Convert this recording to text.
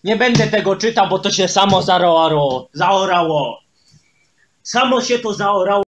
Nie będę tego czytał, bo to się samo zaorało. Samo się to zaorało.